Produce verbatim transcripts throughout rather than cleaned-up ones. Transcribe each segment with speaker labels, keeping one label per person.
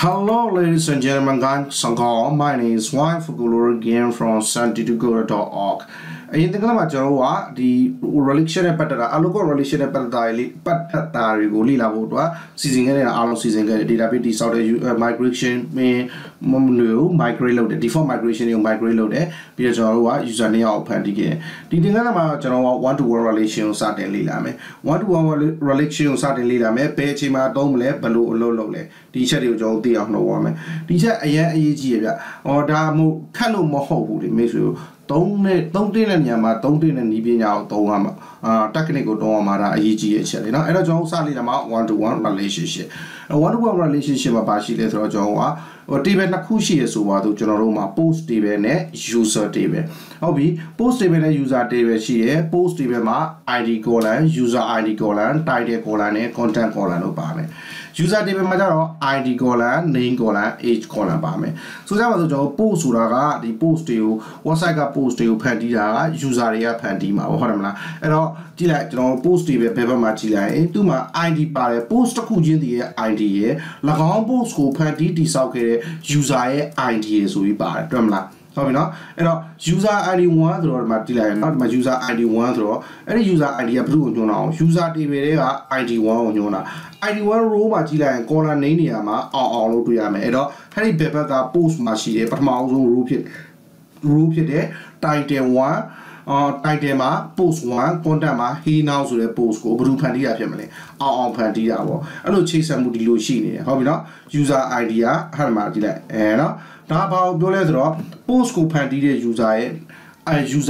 Speaker 1: Hello, ladies and gentlemen, guys. My name is Juan Fugulur again from santiago dot org. In the Gamma, the religion and Patata, Aloco religion and Patata, Patata, Lila Vodua, seizing an allo season, database out of migration, may Mumlu, migrate loaded, default migration, you migrate loaded, Piajawa, Usania Pandige. The Dinama General one to one relation certainly lame, one to one relation certainly lame, Pechima, Domle, Balu, Lole, teacher you don't deal no woman. Teacher a year, or Damu, Kalo Moho, makes you. Don't don't do any ama, don't do any being out, don't uh technical domara, E G H, you know, and a John Sally about one to one relationship. A one to one relationship about she letter Joa, or Tibe Nakushi is over to General post Tibe, user Tibe. Hobby, post Tibe user Tibe, she post Tibe ma, I D colon, user I D colon, title colon, content colon, obame. User Tibe Major, I D colon, name colon, age colon, bame. So that was the job post Uraga, the post you, what's I got post you, Pandira, user Pandima, or Hormla, and all. Like post paper material, to my I D by post a cujin the idea, like a post school panty, the socket, user idea, so we buy drumla. How we know? And user I D one through material, not my user I D one through any user idea blue, you know, user T V I D one, you know. I D one row material and call a naniama or all to Yama, and Harry Pepper got post machine, but mouse roop it, roop it, title one. Uh, title ma post one, content ma he now so the post go blue pandia family. Our pandia wo. Allo chase and moody lotion. How we know? User idea, Harmadilla. And now about Doledro, post go pandia user I user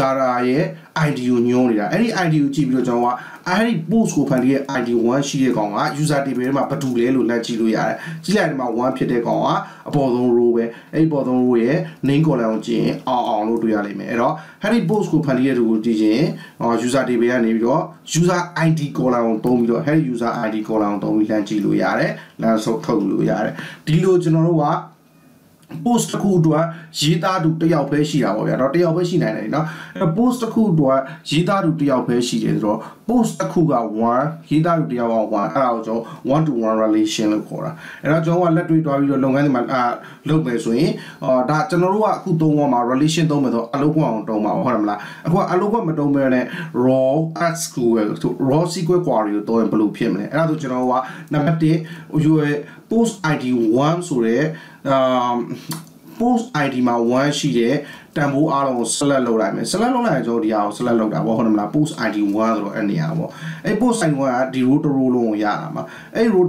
Speaker 1: I D union. Any I D Chibijo. I post go pandia I D one she gonga, user the very map to Lelu Nachiluya. She had my one pete gonga, a bottom row, a bottom way, Ninko Lounge, or no to Yalime. Harry post go pandia to D J, or user the very user I D call on Tomio, Harry user I D call on Tomi Lanchiluyare, Lanso Toluyare. Dilo General. Post Kudua, Jita do the Alpecia, or not the Alpecina, a post Kudua, Jita do the Alpecia, post Kuga one, Hita do the one, also one to one relation of Cora. And I don't let me do your long animal, uh, look this way, or that general who don't want my relation domato, Aloquan doma, Hormla, Aloquan domene, raw at school to raw sequel quarry, to and blue pimney. And I do general Namate, you post I D one, so um post I D ma one sheet there, Tambo Alon Sala Lola, Sala Lola, Jodia, Sala Lola, Wahona, post I D one or any hour. A post I D one, the root rule Yama, a root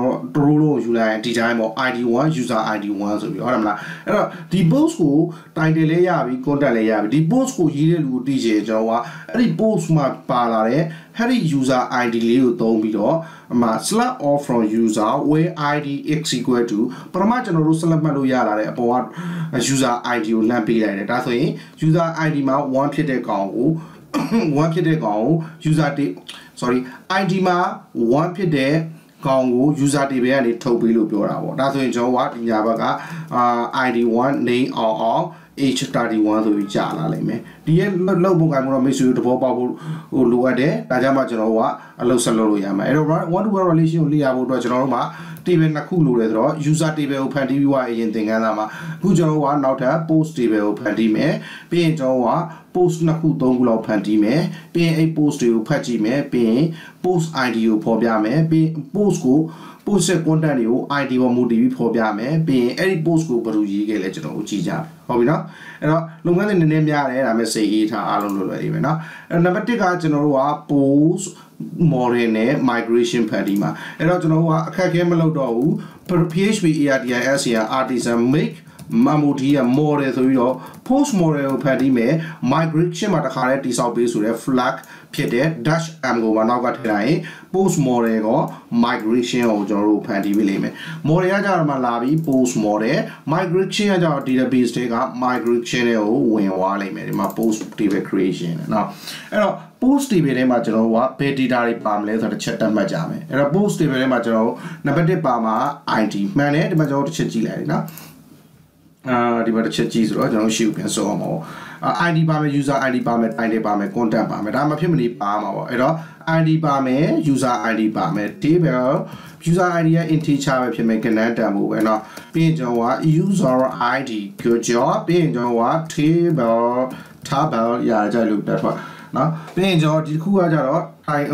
Speaker 1: rule July, design or I D one, user I D one, so we are not. The boss who Tidalea, we contalea, the boss who yield D J Jawa, the post my palare, Harry user I D Leo Tombido. Masla or from user where I D x equal to Pramachan Rusala Maluyala upon a user I D lampi like that. User I D ma one pete gongo, one pete gongo, user D sorry, I D ma one pete gongo, user D B and it tobilu pura. That's when Joe what in Yabaga I D one name or all. H thirty-one to each other. The end low book I'm going to miss you to pop up who look at it. Tajama Genoa, a low salarium. I don't want to relation Lia would watch Roma, Tiven Nakulu, user T V open T V Y in Tinganama, Gujaroa, not a post T V open Time, being Joa, post Naku Dongulo Pantime, being a post to Pachime, being post I D U Pobiame, being post school. Post content I D one moody Pobiame, being any post group Baruji Legend Chija. Hobina, and Lungan in the name Yare, I may say it, I don't know even now. And number two, general post Morene migration padima. And I don't know what Kakamelo do, per P H P E R D I S artisan make. Mamudia more to post morel padime, migration at a harati south base with a flag, Piede, Dash Amgo Managa post morego, migration or Joro Paddy Willime. Moreaja Malabi, post more, migration at our database take up migration when Wally my post T V creation. Now, post T V Majano, what petty dari pamlet at a Chatham Majame, and a post T V Majano, Nabate Pama, I T, man, the majority Chilena. အာဒီမှာတစ်ချက်ကြည့်ဆိုတော့ကျွန်တော်ရှေ့ကိုပြန်ဆိုအောင်ပါပေါ့ I D ပါမယ် user I D ပါမယ် title ပါမယ် content ပါမယ်ဒါမှဖြစ်မနေပါမှာပေါ့အဲ့တော့ I D ပါမယ် user I D ပါမယ် table user I D ရဲ့ integer ပဲဖြစ်မယ်ကဏ္ဍတန်ဖို့ပဲเนาะပြီးရင်ကျွန်တော်က user I D ကိုကြောပြီးရင်ကျွန်တော်က table table ရကြလို့တက်ပါเนาะပြီးရင်ကျွန်တော်ဒီတစ်ခုကကြတော့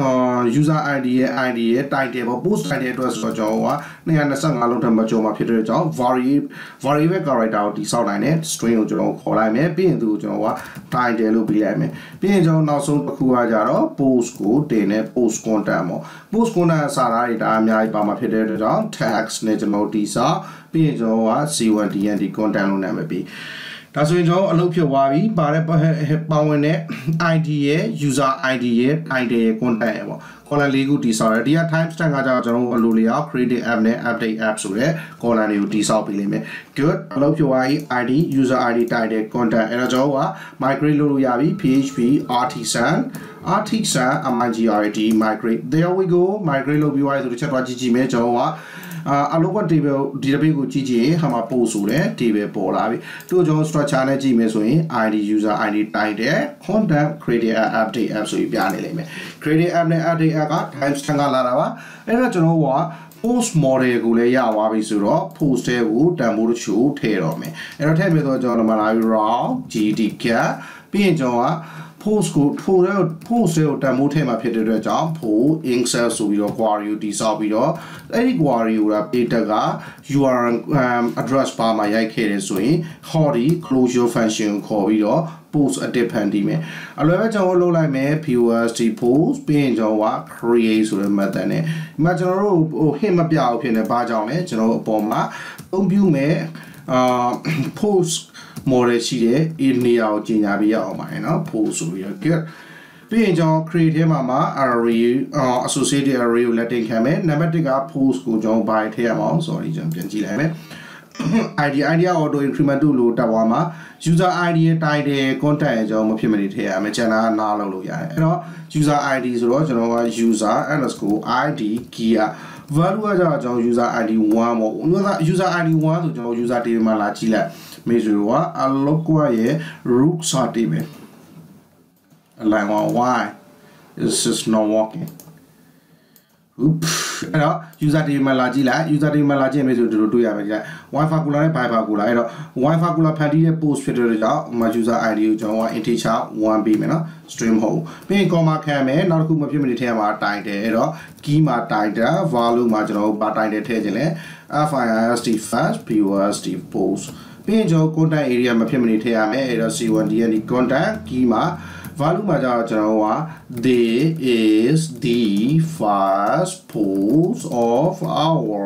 Speaker 1: user I D ရဲ့ I D ရဲ့ title ပေါ့ post title အတွက်ဆိုတော့ကျွန်တော်ကtwo twenty-fiveလုံးထက်မကျော်မှာဖြစ်တဲ့ကြောင့် variable variable character ကိုတိစောက်နိုင်တဲ့ string ကိုကျွန်တော်ခေါ်လိုက်မယ်ပြီးရင်သူကိုကျွန်တော်က title လို့ပြီးလိုက်မယ်ပြီးရင်ကျွန်တော်နောက်ဆုံးတစ်ခုကကြတော့ post ကိုတင်တဲ့ post content ပေါ့ post content စာသားတွေဒါအများကြီးပါမှာဖြစ်တဲ့အတွက်ကြောင့် text နဲ့ကျွန်တော်တိစောက်ပြီးရင်ကျွန်တော်က C one D N D content လို့နာမည်ပြီးဒါဆိုရင်ကျွန်တော်အလုပ်ဖြစ်သွားပြီပါတဲ့ပါဝင်တဲ့ I D ရဲ့ user I D ရဲ့ title ရဲ့ content ရဲ့ပေါ့ column လေးခုတည်ဆောက်ရတယ်ဒီက timestamp ကကြောင့်ကျွန်တော်အလိုလျောက် creative app နဲ့ update app ဆိုတဲ့ column တွေကိုတည်ဆောက်ပေးလိမ့်မယ် good အလုပ်ဖြစ်သွားပြီ I D user I D title content အဲ့တော့ကျွန်တော်က migrate လုပ်လို့ရပြီ php artisan artisan migrate migrate there we go migrate လုပ်ပြီးသွားပြီဆိုတော့ချက်သွားကြည့်ကြည့်မယ်ကျွန်တော်ကအလုပ်က table database ကိုကြည့်ကြည့်ဟာမှာပို့ဆိုတဲ့ table ပေါ်လာပြီသူ့ကျွန်တော် structure နဲ့ကြည့်မယ်ဆိုရင် I D user I D title content creative app update app ဆိုပြီးပြနေလိမ့်မယ် creative app နဲ့ update app က timestamp ကလာတာပါအဲ့တော့ကျွန်တော်က post model ကိုလည်းရသွားပြီဆိုတော့ post တွေကိုတန်ဖိုးတချို့ထည့်တော့မယ်အဲ့တော့ထည့်ပြီးတော့ကျွန်တော်မှလာပြီး raw gdcat ပြီးရင်ကျွန်တော်ကpost ကို post ကို post ကိုတန်ဖိုးထည့်မှာဖြစ်တဲ့အတွက်ကြောင့် post insert ဆိုပြီးတော့ query ကိုတည်ဆောက်ပြီးတော့အဲ့ဒီ query ကို data က U R L address bar မှာရိုက်ခဲ့တယ်ဆိုရင် hody closure function ကိုခေါ်ပြီးတော့ post အတစ်ဖန်တီးမယ်အလွယ်ပဲကျွန်တော်လုပ်လိုက်မယ် post post ပြီးရင်ကျွန်တော်က create ဆိုတဲ့ method နဲ့ဒီမှာကျွန်တော်တို့ဟို hit မပြအောင်ဖြစ်နေဘာကြောင့်လဲကျွန်တော်အပေါ်မှာအသုံးပြုမယ်အာ post model ရှိတဲ့ a နေရာကိုကြီးညာပြရအောင်ပါเนาะ post ဆိုပြီးတော့ get ပြီးရင်ကျွန်တော် create ထဲမှာမှာ array associated array ကိုလက်တင်ခံမယ်နံပါတ်oneက post ကိုကျွန်တော် by ထည့်ရအောင် sorry ကျွန်တော်ပြန်ကြည့်လိုက်မယ် id idea auto increment လို့တက်သွားမှာ user id ရဲ့ title content ရဲ့ကျွန်တော်မဖြစ်မနေထည့်ရမယ်ကျန်တာကနားလုပ်လို့ရတယ်အဲ့တော့ user id ဆိုတော့ကျွန်တော်က user underscore id key က value ကကျတော့ကျွန်တော် user id one ပေါ့ user id one ဆိုကျွန်တော် user table မှာလာကြည့်လိုက်မေဆိုတော့ alloqua ရဲ့ root စတင်မယ် align one why it's just not working oops အဲ့တော့ user table မှာလာကြည့်လိုက် user table မှာလာကြည့်မေဆိုတို့တွေ့ရမယ်ကြည့်လိုက် one formula နဲ့ by formula အဲ့တော့ one formula ဖန်တီးတဲ့ post ဖြစ်တဲ့ကြောင့် user id ကိုကျွန်တော်က integer one ပေးမယ်နော် string ဟုတ်ပြီးရင် comma ခံမယ်နောက်တစ်ခုမဖြစ်မနေထည့်ရမှာ title အဲ့တော့ key မှာ title value မှာကျွန်တော်တို့ title ထည့်ခြင်းလဲ first first post post ပြီးရင်ကျွန်တော် content area မဖြစ်မနေထည့်ရမယ်အဲ့တော့ C one D N D content key မှာ value မှာကျတော့ကျွန်တော်က this is the first post of our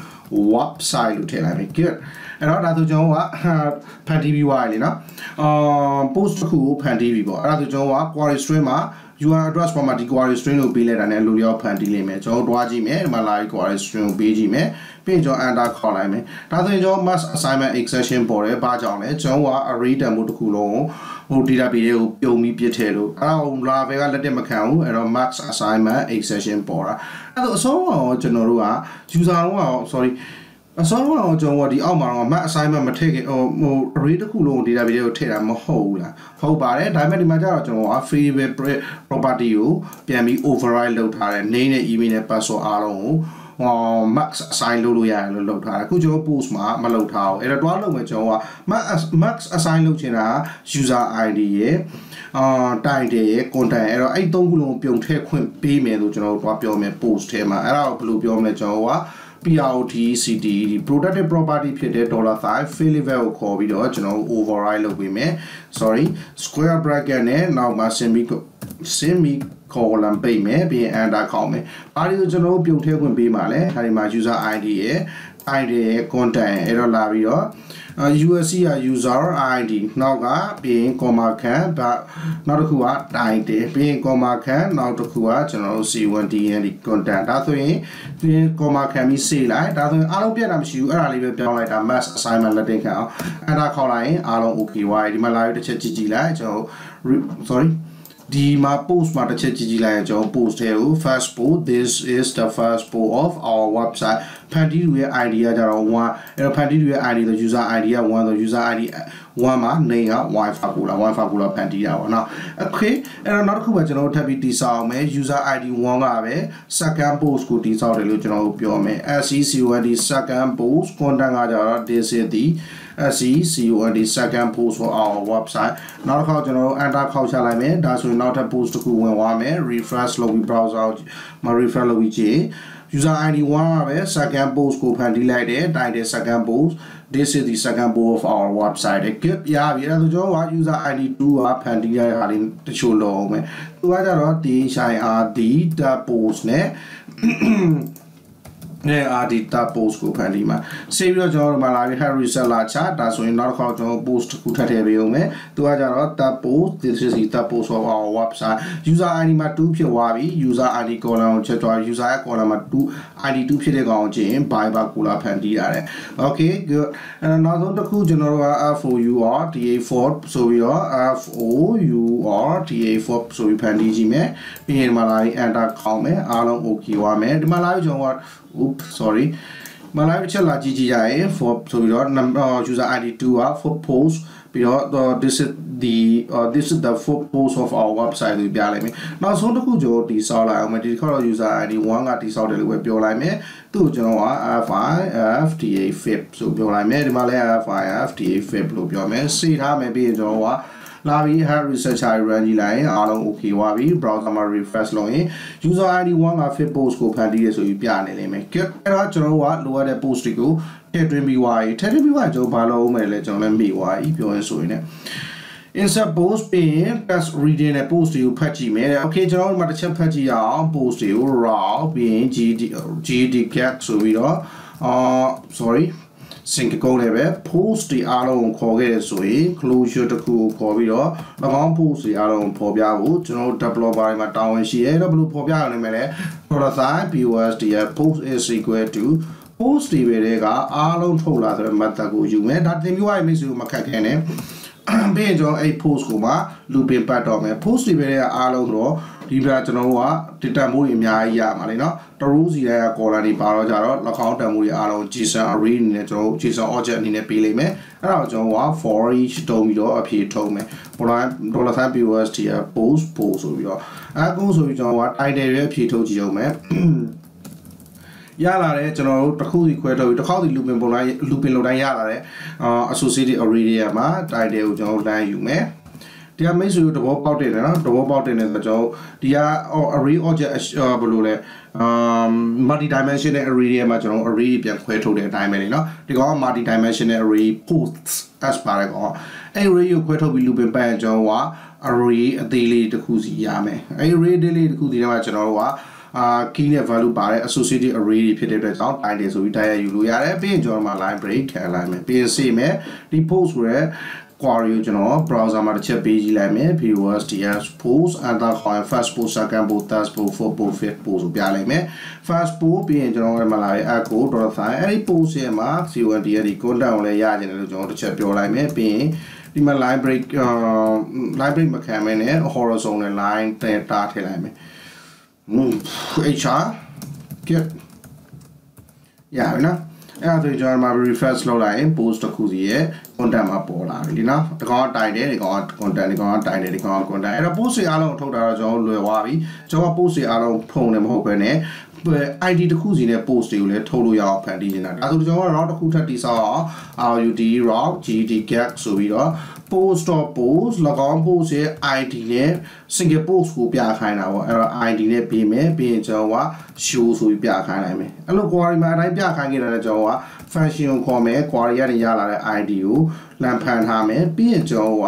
Speaker 1: website လို့ထည့်လိုက်မယ် good အဲ့တော့ဒါဆိုကျွန်တော်ကဖန်တီးပြီးသွားပြီလေနော်အာ post တစ်ခုကိုဖန်တီးပြီးပေါ့အဲ့ဒါဆိုကျွန်တော်က query string မှာ U R L address ပေါ်မှာဒီ query string ကိုပေးလိုက်တာ ਨੇ လူရောက်ဖန်တီးလိမ့်မယ်ကျွန်တော်တွားကြည့်မယ်ဒီမှာလာပြီး query string ကိုပေးကြည့်မယ်ပြီးရင်ကျွန်တော် enter ခေါ်လိုက်မယ်ဒါဆိုရင်ကျွန်တော် mass assignment exception ပေါ်တယ်ဘာကြောင့်လဲကျွန်တော်က array တန်ဖိုးတစ်ခုလုံးကိုဟို database ကိုပြုံပြီးပြစ်ထည့်လို့အဲ့တော့ Laravel ကလက်တက်မခံဘူးအဲ့တော့ max assignment exception ပေါ်တာအဲ့တော့အဆုံးတော့ကျွန်တော်တို့က user က sorryအစောကတော့ကျွန်တော်ဒီအောက်မှာတော့ map assignment မထည့်ခင်ဟိုဟို array တစ်ခုလုံး database ကိုထည့်တာမဟုတ်ဘူးလားဟုတ်ပါတယ်ဒါပေမဲ့ဒီမှာကျတော့ကျွန်တော်က free property ကိုပြန်ပြီး override လုပ်ထားတယ် name နဲ့ email နဲ့ password အားလုံးကိုဟော max assign လုပ်လို့ရတယ်လို့လုပ်ထားတယ်အခုကျွန်တော် post မှာမလုပ်ထားဘူးအဲ့တော့တွားလုပ်မယ်ကျွန်တော်က max max assign လုပ်ချင်တာ user id ရဲ့အာ title ရဲ့ content အဲ့တော့အဲ့သုံးခုလုံးပြုံထည့်ခွင့်ပေးမယ်လို့ကျွန်တော်တို့တွားပြောမယ် post ထဲမှာအဲ့ဒါကိုဘယ်လိုပြောမလဲကျွန်တော်ကprotect protected property ဖြစ်တဲ့ dollar sign fill level ကိုခေါ်ပြီးတော့ကျွန်တော် override လုပ်ပေးမယ် sorry square bracket နဲ့နောက်မှာ semi semi colon ပိတ်မယ်ပြီးရင် enter ခေါက်မယ်အားဒီကျွန်တော်ပြုံထည့်ခွင့်ပေးမှာလဲအဲဒီမှာ user id ရဲ့ id ရဲ့ content အဲ့တော့လာပြီးတော့ U S C က user id နောက်ကပြီးရင် comma ခန့်နောက်တစ်ခုက title ပြီးရင် comma ခန့်နောက်တစ်ခုကကျွန်တော်တို့ C one D N D content ဒါဆိုရင်ပြီးရင် comma ခန့်ပြီး save လိုက်ဒါဆိုရင်အားလုံးပြတ်တာမရှိဘူးအဲ့ဒါလေးပဲပြောင်းလိုက်တာ mass assignment လက်တင်ခံအောင်အဲ့ဒါခေါက်လိုက်ရင်အားလုံး okay ဝိုင်းဒီမှာလာပြီးတစ်ချက်ကြည့်ကြည့်လိုက်ကျွန်တော် sorryဒီမှာ post မှာတစ်ချက်ကြည့်ကြည့်လိုက်ရင်ကျွန်တော် post ထဲကို first post this is the first post of our website ဖန်တီးလူရဲ့ I D ကကြတော့one အဲ့တော့ဖန်တီးလူရဲ့ I D ဆို user I D ကoneဆို user I D one မှာ name က wifi ကိုလာ wifi ကိုလာဖန်တီးတာပေါ့နော် okay အဲ့တော့နောက်တစ်ခုပဲကျွန်တော်တို့ထပ်ပြီးတည်ဆောက်အောင်မယ် user I D one ကပဲ second post ကိုတည်ဆောက်တယ်လို့ကျွန်တော်တို့ပြောမယ် second second post content ကကြတော့ this is the second second post for our website နောက်တစ်ခါကျွန်တော်တို့ enter ခောက်ချလိုက်မယ်ဒါဆိုရင်နောက်ထပ် post တစ်ခုဝင်သွားမယ် refresh လုပ်ပြီး browser မှာ refresh လုပ်ပြီးကြည့် user I D one ကပဲ second post ကိုဖန်တီးလိုက်တယ် title second post this is the second post of our website ကရပြီအဲ့ဒါဆိုကျွန်တော်က user I D two ကဖန်တီးရတဲ့ဟာလေးတချို့လုပ်အောင်မယ်သူကကြတော့ dir post နဲ့နဲ့ R D tab post ကိုဖန်တီးမှာ save ပြီးတော့ကျွန်တော်တို့မှာလာပြီး head reset လာချဒါဆိုရင်နောက်တစ်ခါကျွန်တော် post တစ်ခုထပ်ထည့်ပေးအောင်မယ်သူကကြတော့ tab post this is the tab post of our website user I D မှာtwoဖြစ်သွားပြီ user I D column ကိုချက်သွား user ရဲ့ column မှာtwo I D twoဖြစ်တဲ့ကောင်ကိုကြည့်ရင် by bar ကိုလာဖန်တီးရတယ် okay good အဲ့တော့နောက်ဆုံးတစ်ခုကျွန်တော်တို့က F O U R D A four ဆိုပြီးတော့ F O U R D A four ဆိုပြီးဖန်တီးကြည့်မယ်ပြီးရင်ဒီမှာလာပြီး enter ခေါင်းမယ်အားလုံး okay သွားမယ်ဒီမှာလာပြီးကျွန်တော်ကoops sorry မလာပြီးချက်လာကြည့်ကြည့်ရရင် for ဆိုပြီးတော့ user I D two က for post ပြီးတော့ this is the uh, this is the for post of our website လို့ပြလိုက်မယ်နောက်ဆုံးတစ်ခုကျွန်တော်တီးဆောက်လိုက်အောင်မယ်ဒီခေါက်တော့ user I D one ကတီးဆောက်တယ်လို့ပဲပြောလိုက်မယ်သူ့ကိုကျွန်တော်က F I F D A fib ဆိုပြောလိုက်မယ်ဒီမှာလည်း F I F D A fib လို့ပြောမယ်စေထားမယ်ပြီးရင်ကျွန်တော်ကလာပြီး head researcher run ကြည့်လိုက်ရင်အားလုံး okay သွားပြီ browser မှာ refresh လုပ်ရင် user I D one က fit post ကိုဖန်တီးရဆိုပြီးပြနေလိမ့်မယ် good အဲ့တော့ကျွန်တော်တို့ကလိုအပ်တဲ့ post တွေကိုထည့်သွင်းပြီးသွားပြီထည့်သွင်းပြီးသွားကျွန်တော်ဘာလုပ်အောင်မယ်လဲကျွန်တော်လည်းမေ့သွားပြီပြောရင်ဆိုရင်လည်း insert post ပြီးရင် test reading နဲ့ post တွေကိုဖတ်ကြည့်မယ် okay ကျွန်တော်တို့မှာတစ်ချက်ဖတ်ကြည့်ရအောင် post တွေကို raw ပြီးရင် G D get ဆိုပြီးတော့အာ sorry sync ကုန်းလည်းပဲ post တွေအားလုံးကိုခေါ်ခဲ့ရဆိုရင် closure တစ်ခုကိုခေါ်ပြီးတော့၎င်း post တွေအားလုံးပေါ်ပြဖို့ကျွန်တော်တို့ developer တွေမှာတာဝန်ရှိရဲတော့ဘယ်လိုပေါ်ပြရနိုင်မလဲ prototype post ရဲ့ post is equal to post တွေပဲတဲ့ကအားလုံးထုတ်လာဆိုတဲ့ method ကိုယူမယ်ဒါတင်ပြရမယ့်ဆိုမခက်ခဲနဲ့ပြီးရင်ကျွန်တော်အဲ့ post ကိုမှ looping ပတ်တော့မယ် post တွေပဲတဲ့အားလုံးဆိုတော့ဒီပြကျွန်တော်တို့က data မိုးတွေအများကြီးရမှာလေနော်တရိုးစီတဲ့ column တွေပါတော့ကြတော့၎င်းတန်မိုးတွေအားလုံး JSON array အနေနဲ့ကျွန်တော်တို့ JSON object အနေနဲ့ပေးလိုက်မယ်အဲ့ဒါကိုကျွန်တော်က for each တုံးပြီးတော့အဖြေထုတ်မယ် dollar sign post ရဲ့ post post ဆိုပြီးတော့အခုဆိုပြီးကျွန်တော်က title ရဲ့အဖြေထုတ်ကြည့်အောင်မယ်ရလာတယ်ကျွန်တော်တို့တစ်ခုစီခွဲထုတ်ပြီးတစ်ခေါက်စီ looping ပုံတိုင်း looping လုပ်တိုင်းရလာတယ်အာ associated array တွေမှာ title ကိုကျွန်တော်တို့လမ်းယူမယ်ဒီကမိတ်ဆွေတို့တဘောပေါက်တယ်နော်တဘောပေါက်တယ်နဲ့ဆိုတော့ဒီက array object ဘယ်လိုလဲ um multi dimensional array တွေမှာကျွန်တော် array တွေပြန်ခွဲထုတ်တဲ့အတိုင်းပဲလေနော်ဒီကောင်က multi dimensional array posts as ပါတယ်ကောင်အဲ့ array ကိုခွဲထုတ်ပြီး looping ပတ်ရင်ကျွန်တော်က array အသေးလေးတစ်ခုစီရမယ်အဲ့ array အသေးလေးတစ်ခုစီထဲမှာကျွန်တော်တို့ကအာ key နဲ့ value ပါတယ် associated array တွေဖြစ်တဲ့အတွက်ကြောင့် title ဆိုပြီးတိုက်ရယူလို့ရတယ်ပြီးရင်ကျွန်တော်မှာ line break ခံလိုက်မယ်ပြီးရင်စေမယ်ဒီ post ဆိုရဲ query ကိုကျွန်တော် browser မှာတစ်ချက်ပေးကြည့်လိုက်မယ် post ds post and the first post second post third post fourth post fifth post ဆိုပြလိုက်မယ် first post ပြီးရင်ကျွန်တော်ဒီမှာလာရင် echo dollar sign အဲ့ဒီ post ရဲ့မှာ content ရဲ့ဒီ content ကိုလည်းရကြတယ်လို့ကျွန်တော်တစ်ချက်ပြောလိုက်မယ်ပြီးရင်ဒီမှာ line break line break မခံမဲနဲ့ horizontal line တက်တာထည့်လိုက်မယ်H R get ရပါနော်အဲ့ဒါဆိုကျွန်တော်မှာ refresh လုပ်လိုက်ရင် post တစ်ခုစီရဲ့ content မှာပေါ်လာပြီလीနော်ဒီကောင်ကတိုင်တယ်ဒီကောင်က content ဒီကောင်ကတိုင်တယ်ဒီကောင်က content အဲ့တော့ post တွေအားလုံးထုတ်တာတော့ကျွန်တော်လွယ်သွားပြီကျွန်တော် post တွေအားလုံးဖုံတယ်မဟုတ်ဘဲနဲ့ I D တစ်ခုစီနဲ့ post တွေကိုလည်းထုတ်လို့ရအောင်ဖန်တီးနေတာဒါဆိုကျွန်တော်က route တစ်ခုထပ်တိဆောက်အောင် R U D route G D get ဆိုပြီးတော့ post dot post ၎င်း post ရဲ့ I D နဲ့ single post ကိုပြခိုင်းတာပေါ့အဲ့တော့ I D နဲ့ပြီးမယ်ပြီးရင်ကျွန်တော်က show ဆိုပြီးပြခိုင်းနိုင်မယ်အဲ့လို query မှာအတိုင်းပြခိုင်းခဲ့တယ်ကျွန်တော်က function ကိုခေါ်မယ် query ကနေရလာတဲ့ I D ကိုလမ်းဖန်ထားမယ်ပြီးရင်ကျွန်တော်က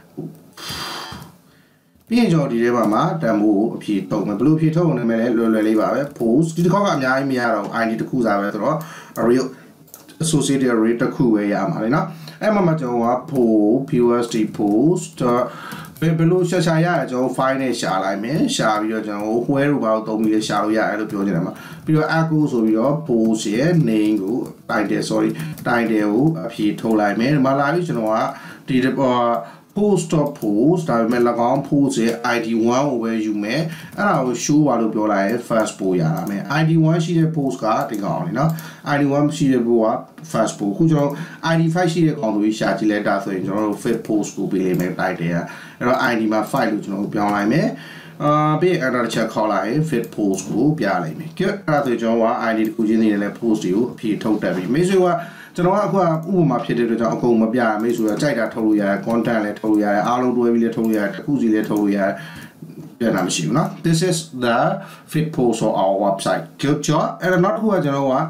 Speaker 1: ပြီးရင်ကျွန်တော်ဒီထဲမှာတန်ဖိုးကိုအဖြေထုတ်မယ်ဘယ်လိုအဖြေထုတ်အောင်လဲမယ်လဲလွယ်လွယ်လေးပါပဲ post ဒီတစ်ခေါက်ကအများကြီးမရတော့ I D တစ်ခုစားပဲဆိုတော့ array associated array တစ်ခုပဲရမှာလေနော်အဲ့မှာမှကျွန်တော်က post post ဘယ်ဘယ်လိုရှာရှာရရကျွန်တော် file နဲ့ရှာလိုက်မယ်ရှာပြီးတော့ကျွန်တော် where လို့ဘာလို့သုံးပြီးလဲရှာလို့ရတယ်လို့ပြောချင်တယ်မှာပြီးတော့ echo ဆိုပြီးတော့ post ရဲ့ name ကို title sorry title ကိုအဖြေထုတ်လိုက်မယ်ဒီမှာလာပြီးကျွန်တော်ကဒီ post or post ဒါပေမဲ့၎င်း post ရဲ့ I D one ကိုပဲယူမယ်အဲ့ဒါကို show ပါလို့ပြောလိုက်ရင် first post ရတာမယ် I D one ရှိတဲ့ post ကဒီကောင်လေနော် I D one ရှိတဲ့ post က first post ခုကျွန်တော် I D five ရှိတဲ့ကောင်တွေရှာကြည့်လိုက်တာဆိုရင်ကျွန်တော်တို့ fifth post ကိုပေးလိုက်မယ် title ကအဲ့တော့ I D မှာ five လို့ကျွန်တော်ပြောင်းလိုက်မယ်အာပြီးအဲ့ဒါတစ်ချက်ခေါ်လိုက်ရင် fifth post ကိုပြလိုက်မယ်ကဲအဲ့ဒါဆိုကျွန်တော်က I D တစ်ခုချင်းနေလည်း post တွေကိုအဖြေထုတ်တက်ပြီမိတ်ဆွေကကျွန်တော်ကအခုကဥပမာဖြစ်တဲ့အတွက်ကြောင့်အကုန်မပြရမိတ်ဆွေကကြိုက်တာထုတ်လို့ရတယ် content လည်းထုတ်လို့ရတယ်အားလုံးတွဲပြီးလည်းထုတ်လို့ရတယ်တစ်ခုစီလည်းထုတ်လို့ရတယ်ပြန်လာမရှိဘူးနော် this is the fit post on our website good job အဲ့တော့နောက်တစ်ခုကကျွန်တော်က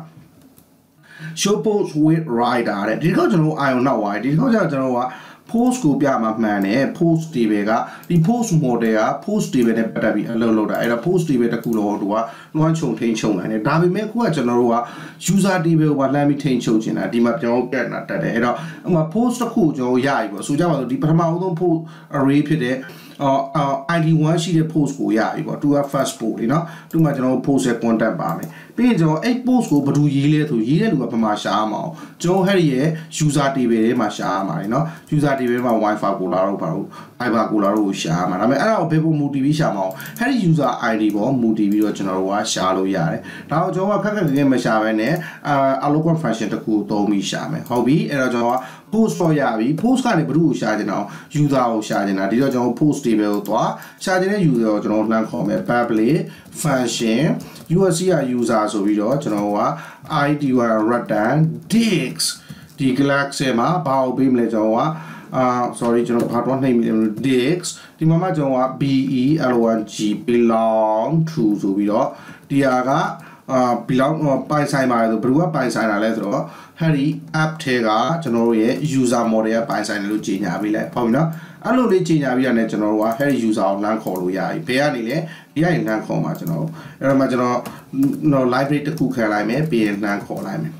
Speaker 1: show post with writer တဲ့ဒီကောကျွန်တော် ion နောက်ပါဒီကောကျတော့ကျွန်တော်က post ကိုပြမှာမှန်တယ် post table ကဒီ post model က post table နဲ့ပတ်သက်ပြီးအလုပ်လုပ်တာအဲ့ဒါ post table တခုလုံးတို့ကလွှမ်းခြုံထိန်းချုပ်နိုင်တယ်ဒါပေမဲ့ခုကကျွန်တော်တို့က user table ကိုလှမ်းပြီးထိန်းချုပ်နေတာဒီမှာကျွန်တော်ပြတ်နေတာတက်တယ်အဲ့တော့ဥပမာ post တစ်ခုကျွန်တော်ရပြီပေါ့ဆိုကြပါစို့ဒီပထမအဆုံး post array ဖြစ်တဲ့အော် I D one ရှိတဲ့ post ကိုရပြီပေါ့သူက first post လေနော်သူကကျွန်တော် post ရဲ့ content ပါမယ်ပြီးရင်ကျွန်တော်အဲ့ post ကိုဘယ်သူရေးလဲဆိုရေးတဲ့လူကဘာမှရှားမအောင်ကျွန်တော်ဟဲ့ရဲ့ user table ထဲမှာရှားမှာလေနော် user table မှာ wifi ကိုလာတော့ပါတော့ fiber ကိုလာတော့ကိုရှားမှာဒါပေမဲ့အဲ့ဒါကိုဘယ်ပုံမူတည်ပြီးရှားမအောင်ဟဲ့ user I D ပေါ်မူတည်ပြီးတော့ကျွန်တော်တို့ကရှားလို့ရတယ်ဒါတော့ကျွန်တော်ကခက်ခက်ခဲခဲမရှားဘဲနဲ့အာ alloc function တခုသုံးပြီးရှားမယ်ဟုတ်ပြီအဲ့တော့ကျွန်တော်က post တော့ရပြီ post ကနေဘယ်သူကိုရှားတင်အောင် user ကိုရှားတင်တာဒီတော့ကျွန်တော် post table ကိုသွားရှားတင်တဲ့ user ကိုကျွန်တော်လှမ်းခေါ်မယ် public function U S C က user ဆိုပြီးတော့ကျွန်တော်က I D က return dix ဒီ class မှာဘာကိုပေးမလဲကျွန်တော်ကအာ sorry ကျွန်တော်ဘာတော့နှိမ့်မိလဲ dix ဒီမှာမှကျွန်တော်က B E L O N G belong to ဆိုပြီးတော့ဒီဟာကအာ belong ပိုင်ဆိုင်ပါတယ်ဆိုဘယ်သူကပိုင်ဆိုင်တာလဲဆိုတော့ဟဲ့ဒီ app ထဲကကျွန်တော်တို့ရဲ့ user model ကပိုင်ဆိုင်တယ်လို့ကြေညာပေးလိုက်ဟုတ်ပြီနော်အဲ့လိုလေးကြေညာပြီးရတယ်ကျွန်တော်တို့ကဟဲ့ဒီ user ကိုလမ်းခေါ်လို့ရပြီဘယ်ကနေလဲဒီကနေလမ်းခေါ်မှာကျွန်တော်အဲ့တော့မှကျွန်တော်တော့ library တစ်ခုခံလိုက်မယ်ပြီးရင်လမ်းခေါ်လိုက်မယ်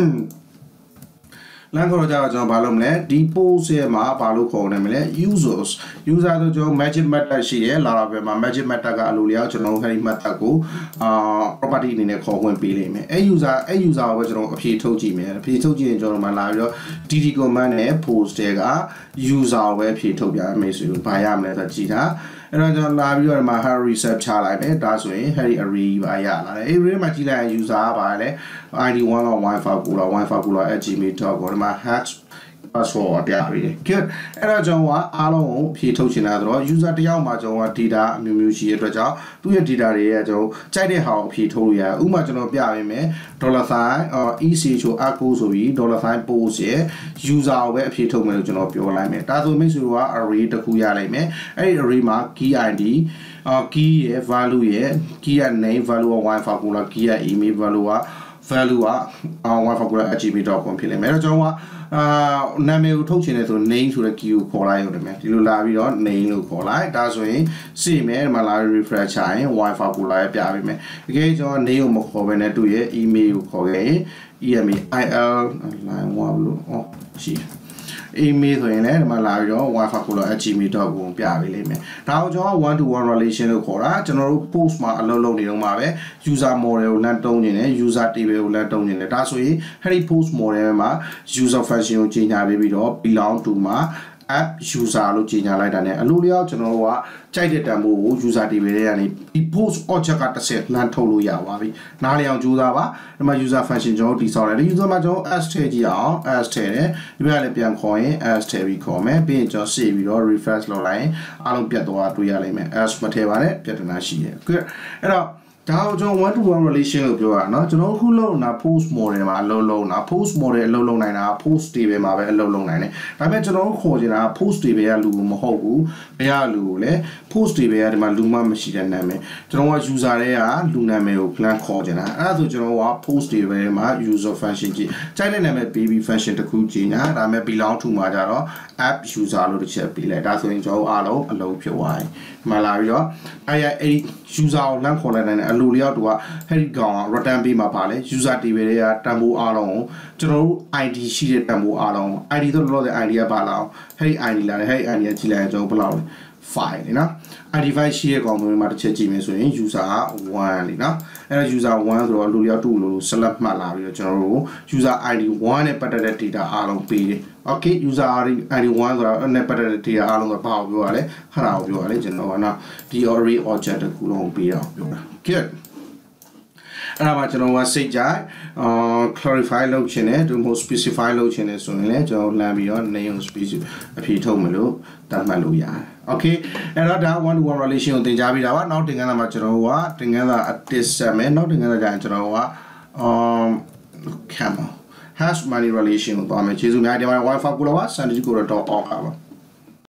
Speaker 1: လမ်းခေါ်ကြတော့ကျွန်တော်ဘာလုပ်မလဲဒီ post ရဲ့မှာဘာလို့ခေါ်နေမလဲ users user ဆိုကျွန်တော် magic method ရှိတယ် Laravel မှာ magic method ကအလိုလျောက်ကျွန်တော်ဟဲ့ဒီ method ကိုအာ property အနေနဲ့ခေါ်ဝင်ပေးလိမ့်မယ်အဲ user အဲ user ကိုပဲကျွန်တော်အဖြေထုတ်ကြည့်မယ်အဖြေထုတ်ကြည့်ရင်ကျွန်တော်မှလာပြီးတော့ dd command နဲ့ post တွေက user ကိုပဲအဖြေထုတ်ပြရမယ်ဆိုလို့ဘာရမလဲဆိုတော့ကြည့်တာအဲ့တော့ကျွန်တော်လာပြီးတော့ဒီမှာ har reset ချလိုက်မယ်ဒါဆိုရင် har array ပါရလာတယ် array မှာကြည့်လိုက်ရင် user ကပါလဲ I D one က wifi ကိုလာ wifi ကိုလာ at gmail dot com ဒီမှာ hash password ပြရတယ် good အဲ့တော့ကျွန်တော်ကအားလုံးကိုဖြည့်ထုတ်ချင်တာဆိုတော့ user တယောက်မှာကျွန်တော်က data အမျိုးမျိုးရှိတဲ့အတွက်ကြောင့်သူ့ရဲ့ data တွေရဲ့ကျွန်တော်ကြိုက်တဲ့ဟာကိုဖြည့်ထုတ်လို့ရတယ်ဥပမာကျွန်တော်ပြပေးမယ် dollar sign ech ဆို echo ဆိုပြီး dollar sign post ရဲ့ user ကိုပဲအဖြည့်ထုတ်မယ်လို့ကျွန်တော်ပြောလိုက်မယ်ဒါဆိုမိတ်ဆွေတို့က array တစ်ခုရလိုက်မယ်အဲ့ဒီ array မှာ key I D uh, key ရဲ့ value ရဲ့ key ရဲ့ name value က wifi ကိုလာ key ရဲ့ email value က value က wifi ကိုလာ at gmail dot com ဖြစ်လိမ့်မယ်အဲ့တော့ကျွန်တော်ကအာနာမည်ကိုထုတ်ချင်တယ်ဆို name ဆိုတဲ့ key ကိုခေါ်လိုက်ရတယ်မယ်ဒီလိုလာပြီးတော့ name လို့ခေါ်လိုက်ဒါဆိုရင်စိမယ်ဒီမှာလာ refresh ချရင် wifi ကိုလာရပြပေးမယ်တကယ်ကျွန်တော် name ကိုမခေါ်ဘဲနဲ့သူ့ရဲ့ email ကိုခေါ်ခဲ့ရင် email il line one လို့ဩရှိemail ဆိုရင်လည်းဒီမှာလာပြီးတော့ wifi ကိုလာ at gmail dot com ပြပေးလိမ့်မယ်ဒါကိုကျွန်တော် one to one relation လို့ခေါ်တာကျွန်တော်တို့ post မှာအလုပ်လုပ်နေတော့မှာပဲ user model ကိုလမ်းတုံးနေတယ် user table ကိုလမ်းတုံးနေတယ်ဒါဆိုရင်အဲ့ဒီ post model မှာ user function ကိုကြီးညာပေးပြီးတော့ belong to မှာ app user လို့ကြီးညာလိုက်တာ ਨੇ အလိုလျောက်ကျွန်တော်တို့ကကြိုက်တဲ့တန်ဖိုးကို user table ထဲကနေဒီ post object ကတစ်ဆက်လမ်းထုတ်လို့ရပါပြီနားလည်အောင်ကြိုးစားပါဒီမှာ user function ကျွန်တော်တည်ဆောက်တယ်ဒီ user မှာကျွန်တော် as ထည့်ကြည့်အောင် as ထည့်တယ်ဒီဘက်ကလည်းပြန်ခေါ်ရင် as ထည့်ပြီးခေါ်မယ်ပြီးရင်ကျွန်တော် save ပြီးတော့ refresh လုပ်လိုက်ရင်အားလုံးပြတ်သွားတွေ့ရလိမ့်မယ် as မထည့်ပါနဲ့ပြဿနာရှိတယ် good အဲ့တော့ဒါကိုကျွန်တော် one to one relation လို့ပြောတာเนาะကျွန်တော်ခုလုံးတာ post model မှာအလုပ်လုပ်တာ post model အလုပ်လုပ်နိုင်တာ post table မှာပဲအလုပ်လုပ်နိုင်တယ်ဒါပေမဲ့ကျွန်တော်ခေါ်ချင်တာ post table ကလူမဟုတ်ဘူးဘယ်ကလူကိုလဲ post table ကဒီမှာလူမှမရှိတဲ့နာမည်ကျွန်တော်က user တွေကလူနာမည်ကို plan ခေါ်ချင်တာအဲ့ဒါဆိုကျွန်တော်က post table မှာ user function ကြီးကြိုက်တဲ့နာမည် baby function တခုကြီးညာဒါပေမဲ့ belong to မှာကြတော့ app user လို့တစ်ချက်ပေးလိုက်ဒါဆိုရင်ကျွန်တော်အားလုံးအလုပ်ဖြစ်သွားပြီဒီမှာလာပြီးတော့အဲ့အဲ့ user ကိုလမ်းခေါ်လိုက်တဲ့အလိုလျောက်တူကဟဲ့ဒီကောင်က return ပေးမှာပါလေ user table တွေကတန်ဖိုးအားလုံးကိုကျွန်တော်တို့ I D ရှိတဲ့တန်ဖိုးအားလုံး I D ဆိုတော့လည်း I D ကပါလာအောင်ဟဲ့ဒီ I D လာတယ်ဟဲ့ဒီ I D ကကြည့်လိုက်ရင်ကျွန်တော်ဘယ်လောက်လဲ file လीနော် I D file ရှိတဲ့ကောင်မျိုးမှာတစ်ချက်ကြည့်မယ်ဆိုရင် user one လीနော်အဲ့တော့ user one ဆိုတော့လူရောက်တူလို့ select မှတ်လာပြီးတော့ကျွန်တော်တို့ user I D one နဲ့ပတ်သက်တဲ့ data အားလုံးပေးတယ် okay user I D one ဆိုတာနဲ့ပတ်သက်တဲ့ data အားလုံးကဘာကိုပြောရလဲခဏကိုပြောရလဲကျွန်တော်ကနော်ဒီ array object တခုလုံးပေးတာပြောတာ good အဲ့ဒါမှကျွန်တော်ကစိတ်ကြိုက်အာ clarify လုပ်ချင်တယ်ဒီမို့ specify လုပ်ချင်တယ်ဆိုရင်လည်းကျွန်တော်လမ်းပြီးတော့ name specify အဖြေထုတ်မယ်လို့သတ်မှတ်လို့ရတယ် okay အဲ့တော့ဒါ one to one relation ကိုသင်ကြားပြီးတာပါနောက်သင်ခန်းစာမှာကျွန်တော်ကသင်ခန်းစာအတစ်ဆက်မယ်နောက်သင်ခန်းစာကျရင်ကျွန်တော်က um camel hash money relation ကိုသွားမယ်ကျေးဇူးများဒီမှာ wifi ကိုလောက sandigoda dot org ပါ